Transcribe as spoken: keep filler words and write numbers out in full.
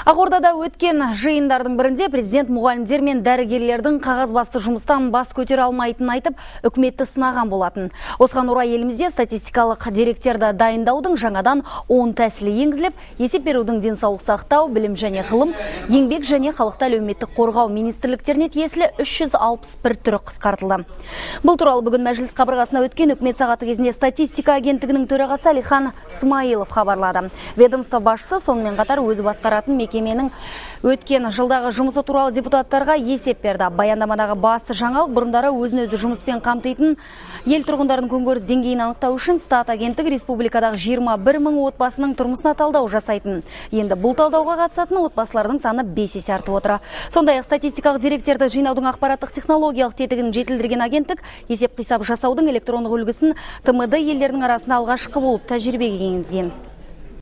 Ақордада өткен жиындардың бірінде президент мұғалімдер мен дәрігерлердің қағазбасты жұмыстан бас көтере алмайтынын айтып, үкіметті сынаған болатын. Осыған орай елімізде статистикалық деректерді дайындаудың жаңадан он тәсілі енгізіліп, есеп берудің денсаулық сақтау, білім және ғылым, еңбек және халықты әлеуметтік қорғау министрліктеріне тиесілі үш жүз алпыс бір түрі қысқартылды. Бұл туралы бүгін мәжіліс қабырғасына өткен үкімет сағаты кезінде статистика агенттігінің төрағасы Әлихан Смайылов хабарлады. Ведомство басшысы сонымен қатар өзі басқаратын мекеменің өткен жылдағы жұмысы туралы депутаттарға есеп берді. Баяндамадағы басты жаңалық бұрындары өзін-өзі жұмыспен қамтитын ел тұрғындарын күнкөріс деңгейін анықтау үшін стат агенттігі республикадағы жиырма бір мың отбасының тұрмысына талдау жасайтын. Енді бұл талдауға қатысатын отбасылардың саны бес есе артып отыр. Сондай-ақ статистикалық деректерді жинаудың ақпараттық технологиялық тетігін жетілдірген агенттік есеп қисап жасаудың электрондық үлгісін Т М Д елдерінің арасында алғашқы болып тәжірибеге енгізген.